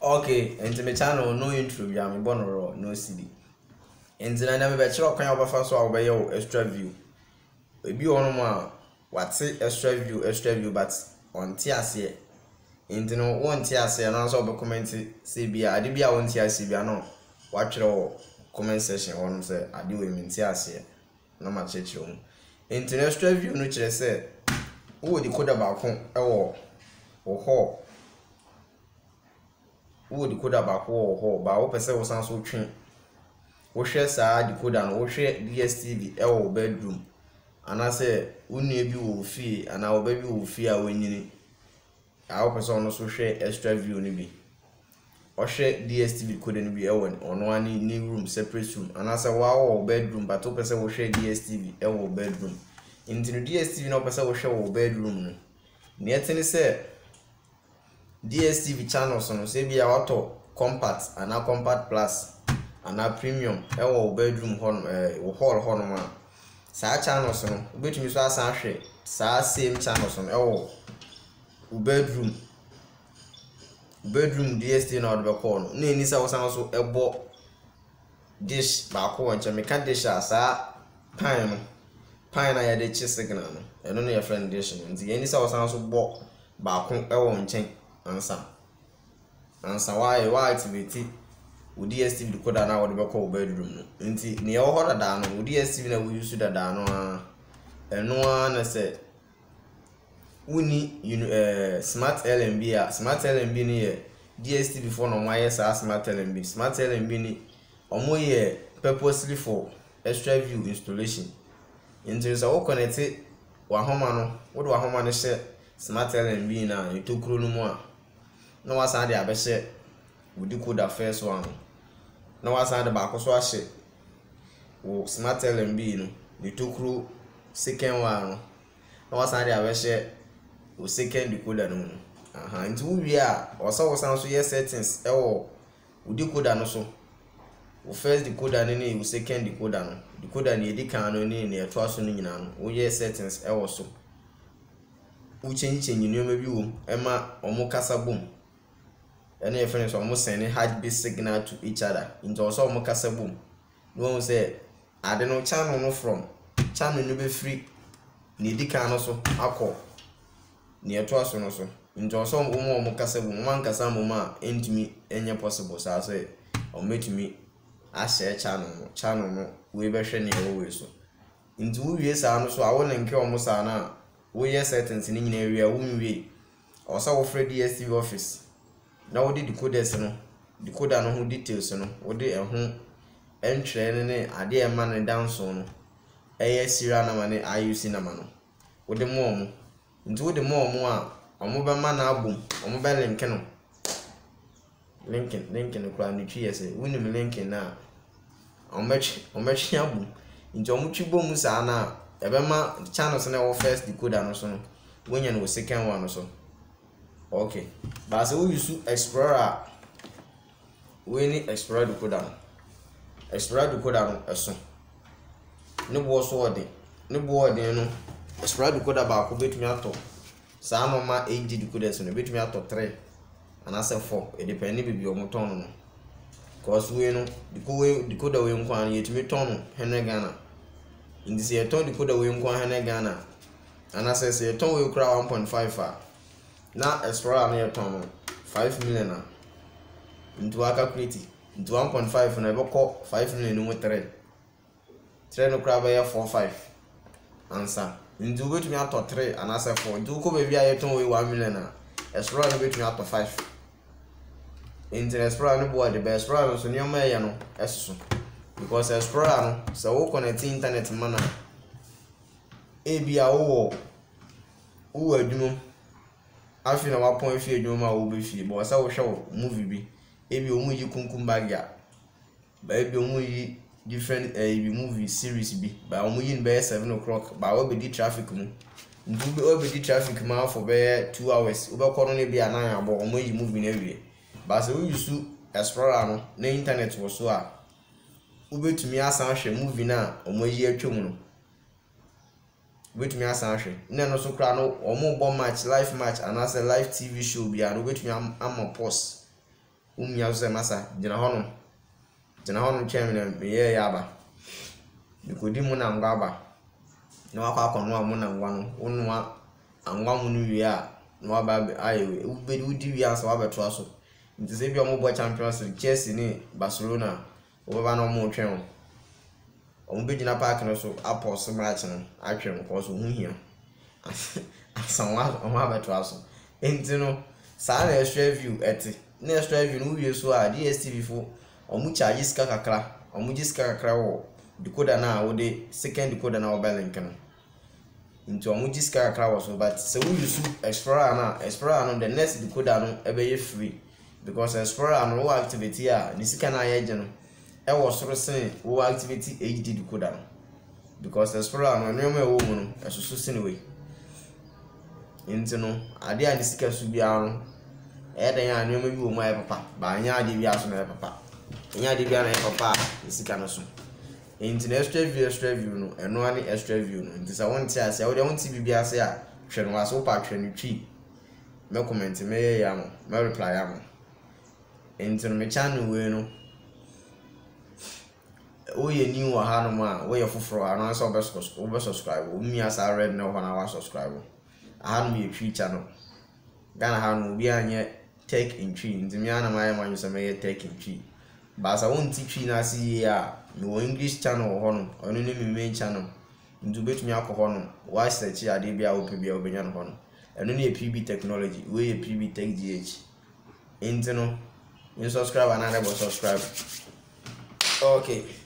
Okay, into my channel, no intro, ya me bonoro, no CD. Into I never bet you can have so obey your extra view. Maybe on one, what's it extra view, but on TSA. Into no one TSA and also be comment CB. I did be on TSA, no. Watch your comment section on say I do him in TSA. No much at you. Into extra view, no chase say, who would the code about home or hall. Who decoder back or ba wo pese wo san so twen wo hwe saa decoder no wo hwe DSTV wo bedroom ana se wonu bi wo fie ana wo ba bi wo fie a wonyini a wo pese ono so hwe extra view ni bi o hwe DSTV decoder ni bi ono ani ni room separate room ana se wo bedroom but wo pese wo hwe DSTV wo bedroom into DSTV no pese wo hwe wo bedroom no ne etini se DSTV channels no say be auto compact and a compact plus and a premium bedroom hall ma sa channels no betumi so asan hwe sa same channels no bedroom DSTV na odbe call no na eni sa wosan so ebo dish ba ko wonche meka dish asa pan na ya de chi signal no eno na your friend dish no nti eni sa wosan so bo ba ko nchen ansa why activate wo DSTV decoder na wo de be call bedroom no nti ne wo hoda da no wo DSTV na wo use da no eno na se uni smart LMB ni ye DSTV for no why smart LMB ni omo ye purposely for extra view installation nti so wo connect wa homa no wo do wa homa no share smart LMB na itokuro no mu a no wasa de abehye wo decoder first one no wasa de ba ko so ahye wo smart LMB no itokuro second one no wasa de abehye wo second decoder no nti wo wi a wo san so ye settings wo decoder no so wo first decoder ni wo second decoder no decoder ni edikan no ni eto aso no nyina no wo ye settings wo so u change nyoma bi wo ema omo kasa bom ene e friends omo send heartbeat signal to each other into so omo kasa bom no say ade no channel no from channel no be free ni dika no so akọ ni eto aso no so into so omo kasa bom man kasa bom a entimi enye possible so say ometimi a share channel no we be hwe ne we so into we sa no so awo ne nke omo sa na wo ye settings ni nyina area wo nwie o sa wo free DSTV office na wo di decoders no decoder no ho details no wo di eho entry ne ade e ma ne downson no eye serial number ne IUC number no wo di mo nti wo di mo a omo be ma na abom omo be link no link no kwa ni twi ese wo ni me link na omechi abom nti omo twi bom sa na ebema channels na wo first decoder no so no wonya no second one no so okay but so we use explorer we ni explorer decoder no eso ne bo so ode no explorer decoder ba ko betumi ato sa no ma 8 decoders no betumi ato 3 and asa 4 e depend ni bibi o mo ton no cause we no decoder we nko an yetumi ton no hene Ghana indi se yeton decoder we nko hene Ghana ana se yeton we kura 1.5 a na explorer na yeton 5 million a into aka calculate into 1.5 na ebeko 5 million no 3 no kura ba 4.5 answer into we tumi ato 3 ana se 4 into ko be bia yeton we 1 million a explorer no be tumi ato 5 into explorer no bo the best explorer so nyoma ye no eso because explorer no so wo connect internet mana ebia wo adwuma afi na wa point fi adwuma wo be fi bo sa wo hwe movie bi ebia omu yi kunkum bagya ba ebia omu yi different movie series bi ba omu yi be 7 o'clock ba wo be di traffic mu ndu be wo be di traffic ma for be 2 hours wo be kono ne bia na abo omu yi movie na wie ba so wo use explorer no na internet wo so a ubetumi asan hwe movie na omoyi atwom no ubetumi asan hwe na no so kra no omo bo match live match and as a live TV show bia no ubetumi am pause umia so masa gina hono twem na meye ya aba bikodi mu na ngwa aba na wakwa akono amu na ngwa no wonwa angwa mu no wie a na waba ayewe udi wie asa wabeto aso nti se bi omo bo Champions League Chelsea ni Barcelona obaba na omo twem omo be gina park no so apos match no atwem ko so hu hia asanwa omo abeto aso enti no sa na extra view eti na extra view no wie so a DStv fo omo charge ska kakra omo ji ska kakra wo decoder na wo de second decoder na wo link no into omo ji ska kakra wo so but se we use Explorer no the next decoder no ebe free because Explorer no wo activity a ni sika na ye je no e wo soro sen wo activity HD decoder no because Explorer no no me wo mu no esusu sen we into no ade a ni sika su bia no dan ya no me bi wo mu aye papa ba nya ade bia so na papa nya ade bia na papa ni sika no so into extra view no eno ani extra view no nti sa won ti ase wo de won ti bibia ase a hwe no aso pa hwe no twi me comment me ya mo me reply ya mo into me channel we no o ye new wa ha no ma wo ye foforo ano so be subscribe o mi asa red no na wa subscribe ha no ye twi channel Ghana ha no bi anye tech in twi nti mi ana ma ye ma nyusa me ye tech in twi ba sa won ti twi na si ya no English channel ho no ono ne mi main channel ndu betumi akọ no wa search ade bia ope bia obenya no ho no eno ne PB technology we ye PB tech GH enti no you subscribe and another subscribe okay